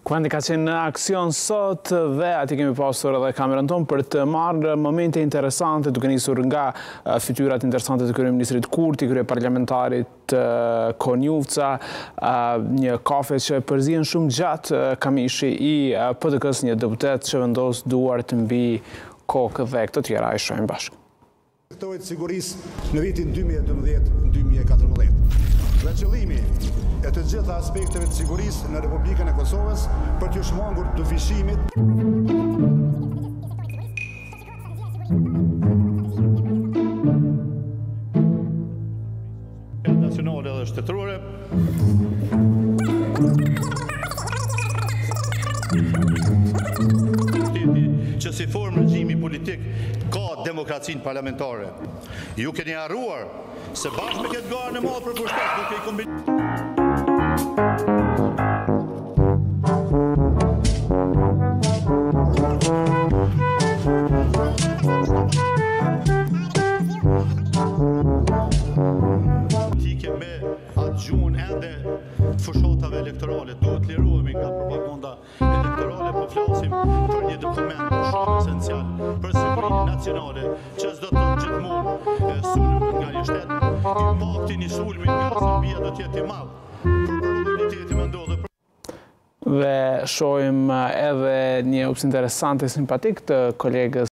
Kuandi ka qenë në aksion sot dhe ati kemi pasur edhe kamerën tonë për të marrë momente interesante duke nisur nga fytyrat interesante të kryeministrit Kurti, kryeparlamentarit Konjufca, një kafe që përzihen shumë gjatë Kamishi i PDK-s, një deputet që vendos duart mbi kokë dhe këto tjera e shohim bashkë. Projektohet sigurisë në vitin 2012-2014. Dhe qëllimi e të gjitha aspekteve të sigurisë në Republikën e Kosovës për t'ju shmangur dyfishimit. Nacionale dhe shtetërore. Që si formë regjimi politik ka demokracinë parlamentare. Ju keni harruar se bashkë me këtë garë në madhë për pushtet duke i kombin... Politike me atë gjuhën ende fushatave elektorale. Duhet lirohemi nga propaganda elektorale, po flasim për një dokument shumë esencial për sigurinë nacionale, që s'do të gjithmonë sulmi nga një shtet, impakti një sulmi nga Serbia do të jetë i madh. Për probabiliteti më ndodhe. Dhe shohim edhe një opsë interesante, simpatik të kolegës